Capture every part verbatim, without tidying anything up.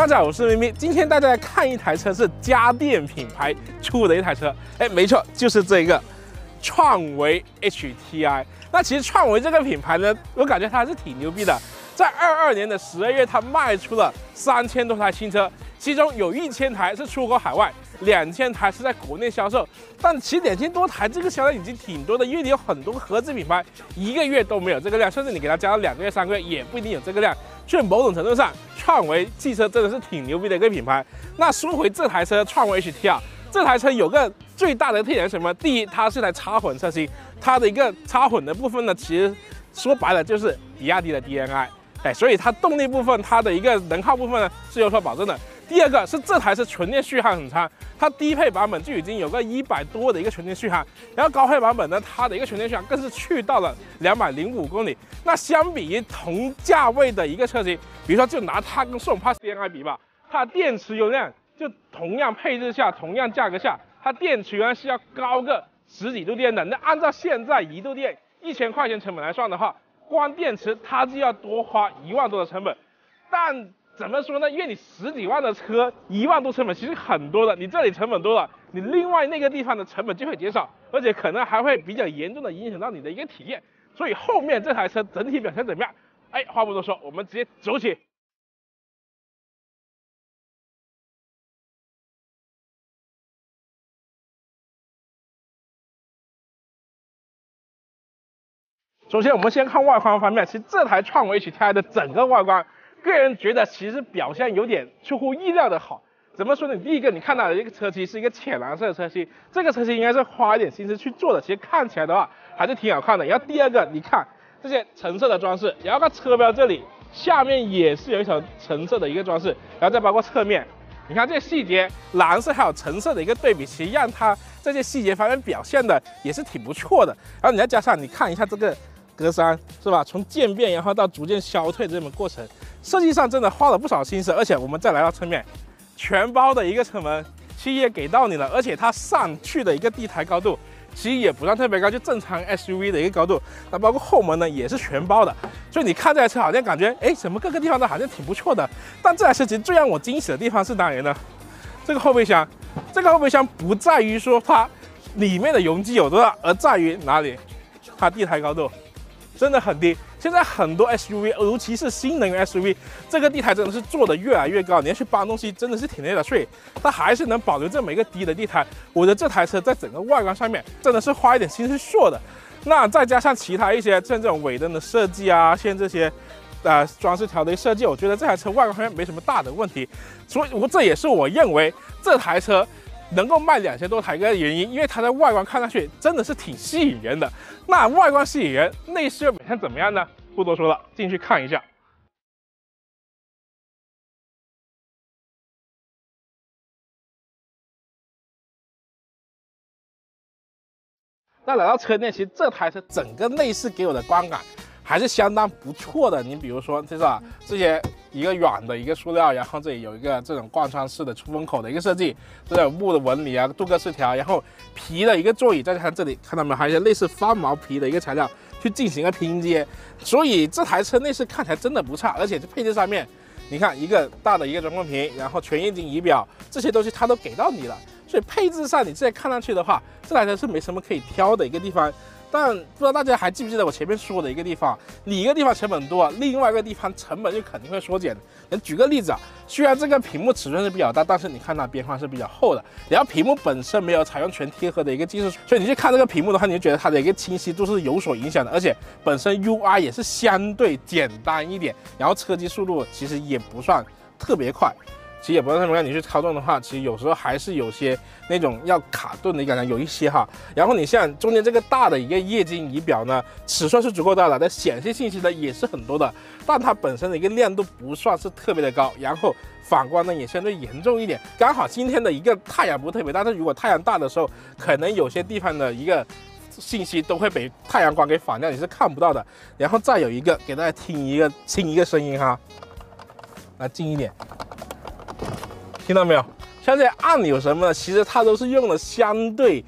大家好，我是咪咪。今天大家来看一台车，是家电品牌出的一台车。哎，没错，就是这个创维 H T I。那其实创维这个品牌呢，我感觉它还是挺牛逼的。在二二年的十二月，它卖出了三千多台新车，其中有一千台是出口海外，两千台是在国内销售。但其实两千多台这个销量已经挺多的，因为你有很多合资品牌一个月都没有这个量，甚至你给它加到两个月、三个月也不一定有这个量。所以某种程度上，创维汽车真的是挺牛逼的一个品牌。那说回这台车，创维 H T I， 这台车有个最大的特点是什么？第一，它是台插混车型，它的一个插混的部分呢，其实说白了就是比亚迪的 D N I。哎，所以它动力部分，它的一个能耗部分呢是有所保证的。第二个是这台车纯电续航很长，它低配版本就已经有个一百多的一个纯电续航，然后高配版本呢，它的一个纯电续航更是去到了两百零五公里。那相比于同价位的一个车型，比如说就拿它跟宋 Pass D N I 比吧，它电池容量就同样配置下、同样价格下，它电池容量是要高个十几度电的。那按照现在一度电一千块钱成本来算的话，光电池它就要多花一万多的成本。但怎么说呢？因为你十几万的车，一万多成本其实很多的。你这里成本多了，你另外那个地方的成本就会减少，而且可能还会比较严重的影响到你的一个体验。所以后面这台车整体表现怎么样？哎，话不多说，我们直接走起。首先，我们先看外观方面，其实这台创维 H T I 的整个外观，个人觉得其实表现有点出乎意料的好。怎么说呢？第一个，你看到的这个车漆是一个浅蓝色的车漆，这个车漆应该是花一点心思去做的，其实看起来的话还是挺好看的。然后第二个，你看这些橙色的装饰，然后看车标这里下面也是有一层橙色的一个装饰，然后再包括侧面，你看这些细节，蓝色还有橙色的一个对比，其实让它这些细节方面表现的也是挺不错的。然后你再加上你看一下这个格栅是吧？从渐变然后到逐渐消退这么过程，设计上真的花了不少心思。而且我们再来到侧面，全包的一个车门其实也给到你了，而且它上去的一个地台高度其实也不算特别高，就正常 S U V 的一个高度。那包括后门呢也是全包的，所以你看这台车好像感觉哎，怎么各个地方都好像挺不错的。但这台车其实最让我惊喜的地方是哪里呢？这个后备箱，这个后备箱不在于说它里面的容积有多大，而在于哪里？它地台高度真的很低。现在很多 S U V， 尤其是新能源 S U V， 这个地台真的是做的越来越高，你要去搬东西真的是挺累的，所以它还是能保留这么一个低的地台。我觉得这台车在整个外观上面真的是花一点心思做的。那再加上其他一些像这种尾灯的设计啊，像这些呃装饰条的设计，我觉得这台车外观方面没什么大的问题。所以我这也是我认为这台车能够卖两千多台的原因，因为它的外观看上去真的是挺吸引人的。那外观吸引人，内饰又表现怎么样呢？不多说了，进去看一下。那来到车内，其实这台车整个内饰给我的观感还是相当不错的。你比如说，这是吧，这些一个软的一个塑料，然后这里有一个这种贯穿式的出风口的一个设计，这种木的纹理啊，镀铬饰条，然后皮的一个座椅，再加上这里看到没有，还有一些类似翻毛皮的一个材料去进行一个拼接，所以这台车内饰看起来真的不差。而且这配置上面，你看一个大的一个中控屏，然后全液晶仪表，这些东西它都给到你了。所以配置上你现在看上去的话，这台车是没什么可以挑的一个地方。但不知道大家还记不记得我前面说的一个地方，你一个地方成本多，另外一个地方成本就肯定会缩减。能举个例子啊，虽然这个屏幕尺寸是比较大，但是你看它边框是比较厚的，然后屏幕本身没有采用全贴合的一个技术，所以你去看这个屏幕的话，你就觉得它的一个清晰度是有所影响的，而且本身 U I 也是相对简单一点，然后车机速度其实也不算特别快。其实也不知道怎么样，你去操纵的话，其实有时候还是有些那种要卡顿的感觉，有一些哈。然后你像中间这个大的一个液晶仪表呢，尺寸是足够大的，但显示信息呢也是很多的，但它本身的一个亮度不算是特别的高，然后反光呢也相对严重一点。刚好今天的一个太阳不特别大，但是如果太阳大的时候，可能有些地方的一个信息都会被太阳光给反掉，你是看不到的。然后再有一个，给大家听一个听一个声音哈，来近一点。听到没有？像这些按钮什么的，其实它都是用了相对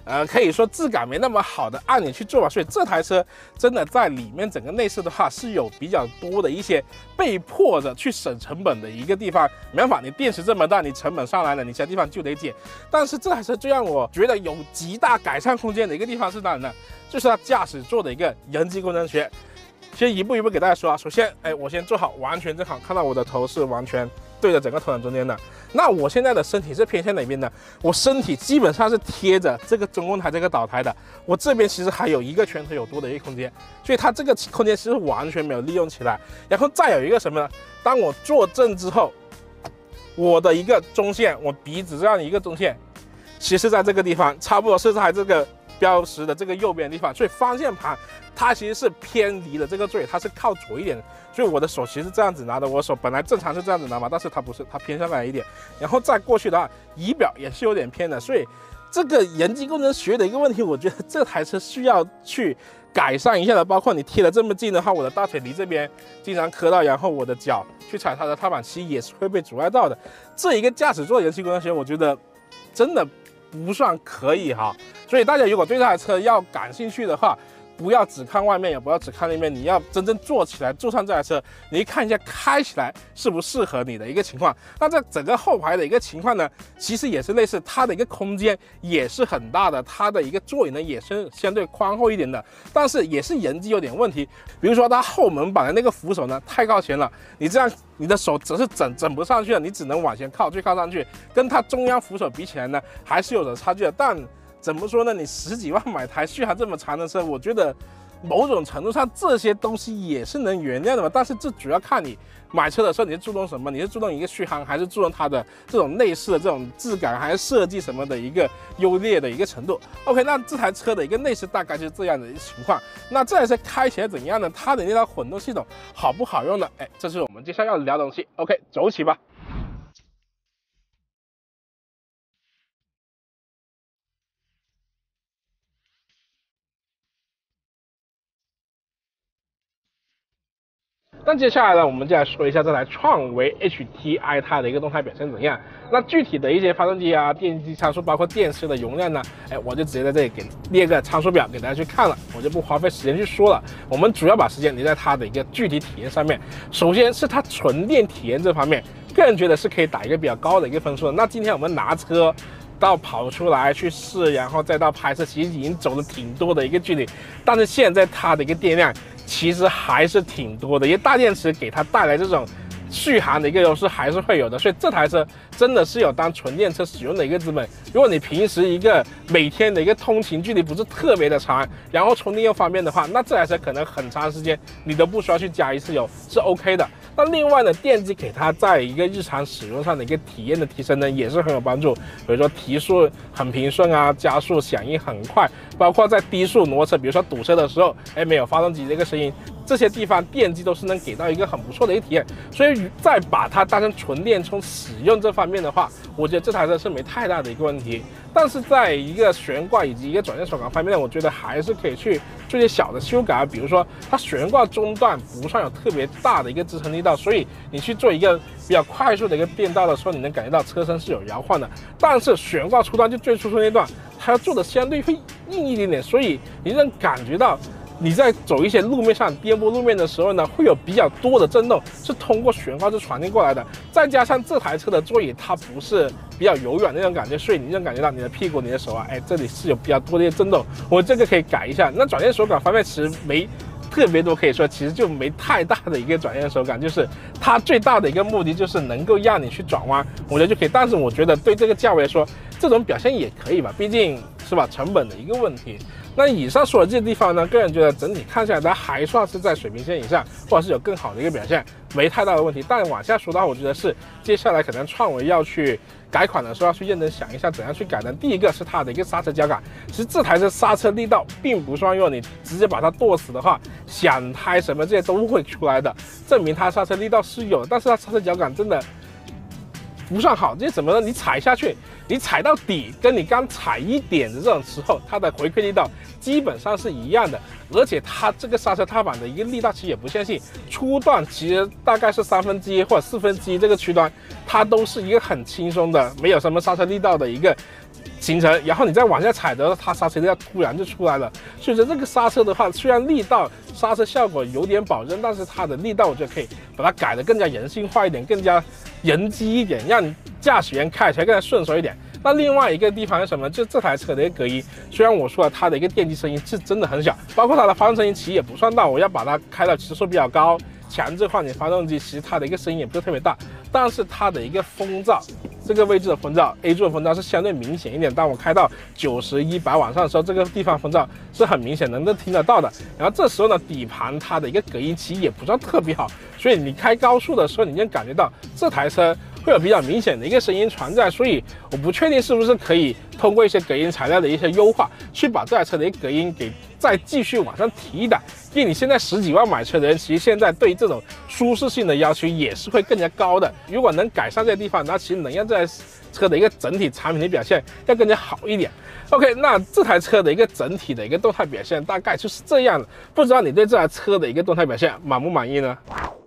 呃，可以说质感没那么好的按钮去做吧。所以这台车真的在里面整个内饰的话是有比较多的一些被迫着去省成本的一个地方。没办法，你电池这么大，你成本上来了，你其他地方就得减。但是这台车最让我觉得有极大改善空间的一个地方是哪里呢？就是它驾驶座的一个人机工程学。先一步一步给大家说啊。首先，哎，我先坐好，完全正好，看到我的头是完全对着整个头枕中间的。那我现在的身体是偏向哪边呢？我身体基本上是贴着这个中控台这个导台的。我这边其实还有一个拳头有多的一个空间，所以它这个空间其实完全没有利用起来。然后再有一个什么呢？当我坐正之后，我的一个中线，我鼻子这样一个中线，其实在这个地方，差不多是在这个标识的这个右边的地方，所以方向盘它其实是偏离了这个座椅，它是靠左一点，所以我的手其实是这样子拿的，我手本来正常是这样子拿嘛，但是它不是，它偏上来一点，然后再过去的话，仪表也是有点偏的，所以这个人机工程学的一个问题，我觉得这台车需要去改善一下的，包括你贴得这么近的话，我的大腿离这边经常磕到，然后我的脚去踩它的踏板，其实也是会被阻碍到的。这一个驾驶座的人机工程学，我觉得真的不算可以哈。所以大家如果对这台车要感兴趣的话，不要只看外面，也不要只看里面，你要真正坐起来，坐上这台车，你看一下开起来适不适合你的一个情况。那这整个后排的一个情况呢，其实也是类似，它的一个空间也是很大的，它的一个座椅呢也是相对宽厚一点的，但是也是人机有点问题。比如说它后门板的那个扶手呢太靠前了，你这样你的手只是整整不上去了，你只能往前靠，最靠上去，跟它中央扶手比起来呢，还是有着差距的。但怎么说呢？你十几万买台续航这么长的车，我觉得某种程度上这些东西也是能原谅的嘛。但是这主要看你买车的时候你是注重什么？你是注重一个续航，还是注重它的这种内饰的这种质感，还是设计什么的一个优劣的一个程度 ？OK， 那这台车的一个内饰大概就是这样的一个情况。那这台车开起来怎样呢？它的那套混动系统好不好用呢？哎，这是我们接下来要聊的东西。OK， 走起吧。那接下来呢，我们就来说一下这台创维 H T I 它的一个动态表现怎样。那具体的一些发动机啊、电机参数，包括电池的容量呢，哎，我就直接在这里给列个参数表给大家去看了，我就不花费时间去说了。我们主要把时间留在它的一个具体体验上面。首先是它纯电体验这方面，个人觉得是可以打一个比较高的一个分数的。那今天我们拿车到跑出来去试，然后再到拍摄，其实已经走了挺多的一个距离，但是现在它的一个电量其实还是挺多的，因为大电池给它带来这种续航的一个优势还是会有的，所以这台车真的是有当纯电车使用的一个资本。如果你平时一个每天的一个通勤距离不是特别的长，然后充电又方便的话，那这台车可能很长时间你都不需要去加一次油，是 OK 的。那另外呢，电机给它在一个日常使用上的一个体验的提升呢，也是很有帮助。比如说提速很平顺啊，加速响应很快，包括在低速挪车，比如说堵车的时候，哎，没有发动机这个声音，这些地方电机都是能给到一个很不错的一个体验。所以再把它当成纯电充使用这方面的话，我觉得这台车是没太大的一个问题。但是在一个悬挂以及一个转向手感方面呢，我觉得还是可以去做一些小的修改，比如说它悬挂中段不算有特别大的一个支撑力道，所以你去做一个比较快速的一个变道的时候，你能感觉到车身是有摇晃的。但是悬挂初段就最初初那段，它要做的相对会硬一点点，所以你能感觉到你在走一些路面上颠簸路面的时候呢，会有比较多的震动是通过悬挂是传递过来的。再加上这台车的座椅它不是比较柔软那种感觉，所以你能感觉到你的屁股、你的手啊，哎，这里是有比较多的一些震动。我这个可以改一下。那转向手感方面其实没特别多可以说，其实就没太大的一个转向手感，就是它最大的一个目的就是能够让你去转弯，我觉得就可以。但是我觉得对这个价位来说，这种表现也可以吧，毕竟是吧，成本的一个问题。那以上说的这些地方呢，个人觉得整体看下来，它还算是在水平线以上，或者是有更好的一个表现，没太大的问题。但往下说的话，我觉得是接下来可能创维要去改款的时候，要去认真想一下怎样去改呢。第一个是它的一个刹车脚感，其实这台车刹车力道并不算弱，你直接把它剁死的话，响胎什么这些都会出来的，证明它刹车力道是有的，但是它刹车脚感真的不算好。这怎么呢？你踩下去，你踩到底，跟你刚踩一点的这种时候，它的回馈力道基本上是一样的。而且它这个刹车踏板的一个力道其实也不相信，初段其实大概是三分之一或者四分之一这个区段，它都是一个很轻松的，没有什么刹车力道的一个形成，然后你再往下踩的，它刹车力突然就出来了。所以说这个刹车的话，虽然力道、刹车效果有点保证，但是它的力道我觉得可以把它改得更加人性化一点，更加人机一点，让你驾驶员开起来更加顺手一点。那另外一个地方是什么？就这台车的一个隔音，虽然我说了它的一个电机声音是真的很小，包括它的发动声音其实也不算大，我要把它开到时速比较高，强制换挡发动机，其实它的一个声音也不是特别大，但是它的一个风噪，这个位置的风噪 ，A 柱的风噪是相对明显一点。当我开到九十、一百往上的时候，这个地方风噪是很明显能够听得到的。然后这时候呢，底盘它的一个隔音其实也不算特别好，所以你开高速的时候，你就感觉到这台车会有比较明显的一个声音存在。所以我不确定是不是可以通过一些隔音材料的一些优化，去把这台车的一个隔音给再继续往上提一档。因为你现在十几万买车的人，其实现在对这种舒适性的要求也是会更加高的。如果能改善这些地方，那其实能让这台车的一个整体产品的表现要更加好一点。OK， 那这台车的一个整体的一个动态表现大概就是这样的。不知道你对这台车的一个动态表现满不满意呢？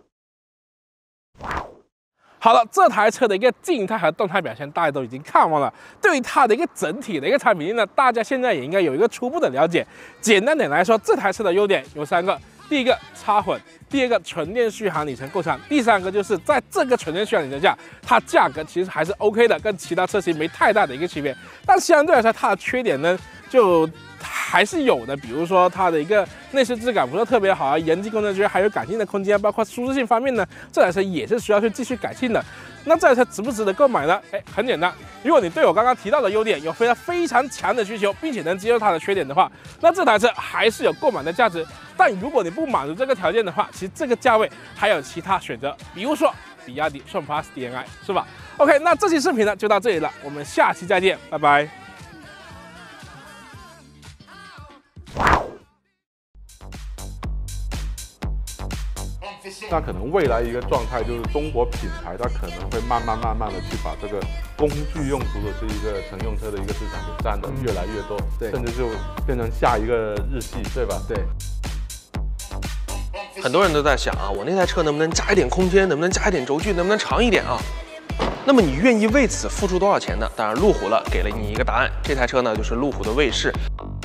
好了，这台车的一个静态和动态表现大家都已经看完了，对于它的一个整体的一个产品力呢，大家现在也应该有一个初步的了解。简单点来说，这台车的优点有三个：第一个插混，第二个纯电续航里程够长，第三个就是在这个纯电续航里程下，它价格其实还是 OK 的，跟其他车型没太大的一个区别。但相对来说，它的缺点呢，就还是有的，比如说它的一个内饰质感不是特别好啊，人机工程区还有改进的空间，包括舒适性方面呢，这台车也是需要去继续改进的。那这台车值不值得购买呢？哎，很简单，如果你对我刚刚提到的优点有非常非常强的需求，并且能接受它的缺点的话，那这台车还是有购买的价值。但如果你不满足这个条件的话，其实这个价位还有其他选择，比如说比亚迪宋 Plus D N I， 是吧 ？OK， 那这期视频呢就到这里了，我们下期再见，拜拜。 那可能未来一个状态就是中国品牌，它可能会慢慢慢慢的去把这个工具用途的这一个乘用车的一个市场给占的越来越多，对，甚至就变成下一个日系，对吧？对。 很多人都在想啊，我那台车能不能加一点空间，能不能加一点轴距，能不能长一点啊？那么你愿意为此付出多少钱呢？当然，路虎了给了你一个答案，这台车呢就是路虎的卫士。